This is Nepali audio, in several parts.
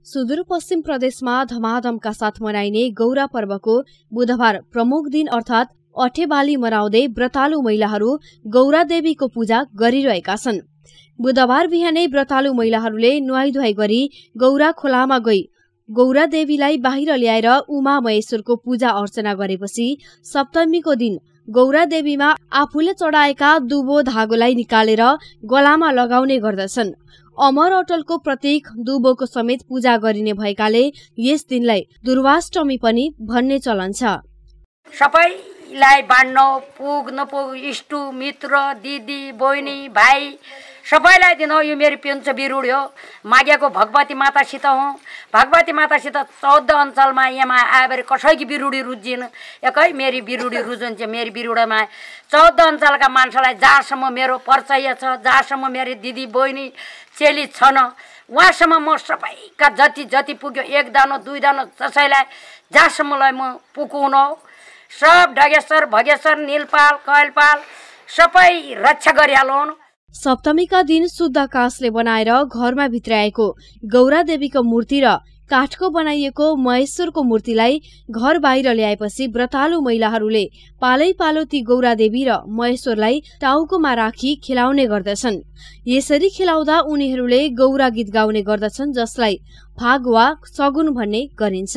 सुदूरपश्चिम प्रदेशमा धमाधमका साथ मनाइने गौरा पर्वको बुधबार प्रमुख दिन अर्थात् अठेबाली मनाउँदै व्रतालु महिलाहरू गौरा देवीको पूजा गरिरहेका छन्। बुधबार बिहानै व्रतालु महिलाहरूले नुहाई गरी गौरा खोलामा गई गौरा देवीलाई बाहिर ल्याएर उमा महेश्वरको पूजा अर्चना गरेपछि सप्तमीको दिन गौरा देवीमा आफूले चढाएका दुबो धागोलाई निकालेर गलामा लगाउने गर्दछन्। अमर अटलको प्रतीक दुबोको समेत पूजा गरिने भएकाले यस दिनलाई दुर्वाष्टमी पनि भन्ने चलन छ। सबैलाई बाँड्न पुग नपुग इष्टु मित्र दिदी बहिनी भाइ सबैलाई दिन यो मेरो पेन्च बिरुड हो। मागेको भगवती मातासित हो। भगवती मातासित 14 अञ्चलमा यहाँ आएर कसैकी बिरुडी रुजिन एकै मेरी बिरुडी रुजुन्छ। मेरी बिरुडमा 14 अञ्चलका मान्छेलाई जहाँसम्म मेरो परिचय छ, जहाँसम्म मेरो दिदी बहिनी चेली छन् उहाँसम्म म सबैका जति पुग्यो एक दानो दुई दानो जसैलाई जहाँसम्मलाई म पुगाउन सब ढगेश्वर भगेश्वर नीलपाल कैलपाल सबै रक्षा गरिहालौँ। सप्तमीका दिन शुद्ध काँसले बनाएर घरमा भित्राएको गौरा देवीको मूर्ति र काठको बनाइएको महेश्वरको मूर्तिलाई घर बाहिर ल्याएपछि व्रतालु महिलाहरूले पालै पालो ती गौरा देवी र महेश्वरलाई टाउकोमा राखी खेलाउने गर्दछन्। यसरी खेलाउँदा उनीहरूले गौरा गीत गाउने गर्दछन् जसलाई फाग वा सगुन भन्ने गरिन्छ।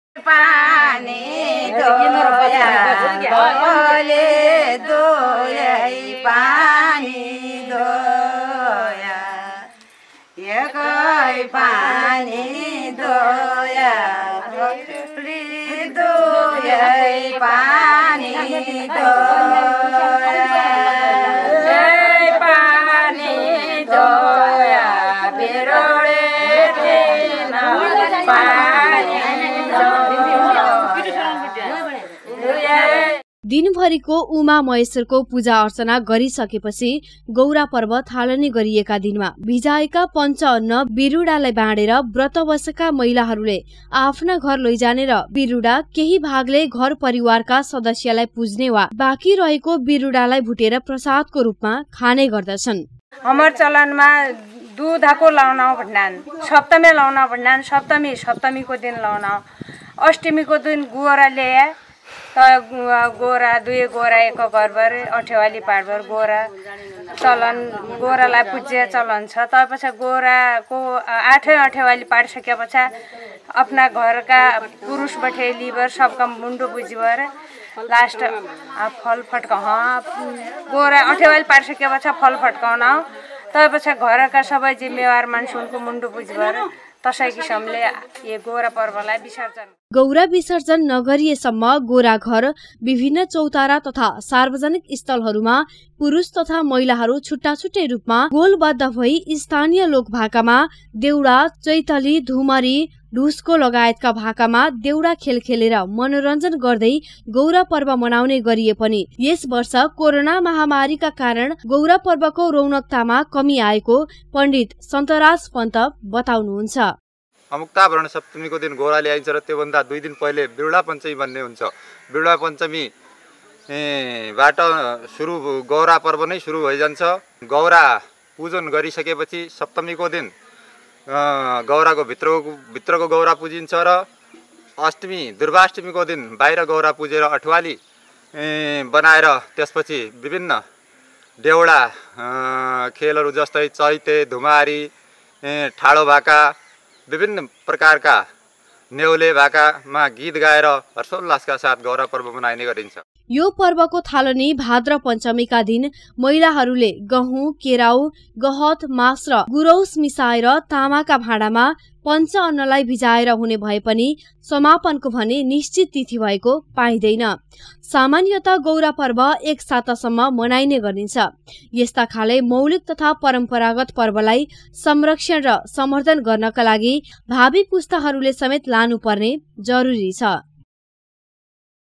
दिनभरिको उमा महेश्वरको पूजा अर्चना गरिसकेपछि गौरा पर्व थालनी गरिएका दिनमा भिजाएका पञ्चअन्न बिरुडालाई बाँडेर व्रत बसेका महिलाहरूले आफ्ना घर लैजाने र बिरुडा केही भागले घर परिवारका सदस्यलाई पुज्ने वा बाँकी रहेको बिरुडालाई भुटेर प्रसादको रूपमा खाने गर्दछन्। हमर चलनमा दुधको लाउन भन्नान, सप्तमी लाउन भन्नान, सप्तमीको दिन लाउन, अष्टमीको दिन गोरा ल्याए गोरा दुई गोरा एक घरभर अठेवाली पाडभर गोरा चलन गोरालाई पूज्य चलन छ। त्यसपछि गोराको 8 अठेवाली पाडिसके पछाडि आफ्ना घरका पुरुष बठे लिबर सबका मुन्डो बुझिबर लास्ट फल फटकाउँ गोरा अठेवाली पाडिसके पछाडि फल फटकाउन त्यसपछि घरका सबै जिम्मेवार मान्छेको मुन्डो बुझिबर तसै किसिमले यो गोरा पर्वलाई विसर्जन। गौरा विसर्जन नगरिएसम्म गोरा घर विभिन्न चौतारा तथा सार्वजनिक स्थलहरूमा पुरुष तथा महिलाहरू छुट्टा छुट्टै रूपमा गोलबद्ध भई स्थानीय लोक भाकामा देउडा चैतली धुमरी ढुसको लगायतका भाकामा देउडा खेल खेलेर मनोरञ्जन गर्दै गौरा पर्व मनाउने गरिए पनि यस वर्ष कोरोना महामारीका कारण गौरा पर्वको रौनकतामा कमी आएको पण्डित सन्तराज पन्त बताउनुहुन्छ। अमुक्ताभरण सप्तमीको दिन गौरा ल्याइन्छ र त्योभन्दा 2 दिन पहिले बिरुडा पञ्चमी भन्ने हुन्छ। बिरुडा पञ्चमी बाट सुरु गौरा पर्व नै सुरु भइजान्छ। गौरा पूजन गरिसकेपछि सप्तमीको दिन गौराको भित्रको गौरा पूजिन्छ र अष्टमी दुर्वाष्टमीको दिन बाहिर गौरा पूजेर अठवाली बनाएर त्यसपछि विभिन्न देउडा खेलहरू जस्तै चैते धुमारी ठाडो भाका विभिन्न प्रकारका नेउले भाकामा गीत गाएर हर्षोल्लासका साथ गौरा पर्व मनाइने गरिन्छ। यो पर्वको थालनी भाद्र पञ्चमीका दिन महिलाहरूले गहुँ केराउ गहत मास र गुरौस मिसाएर तामाका भाँडामा पञ्चअन्नलाई भिजाएर हुने भए पनि समापनको भने निश्चित तिथि भएको पाइँदैन। सामान्यतः गौरा पर्व 1 सातासम्म मनाइने गरिन्छ। यस्ता खाले मौलिक तथा परम्परागत पर्वलाई संरक्षण र सम्वर्धन गर्नका लागि भावी पुस्ताहरूले समेत लानुपर्ने जरुरी छ।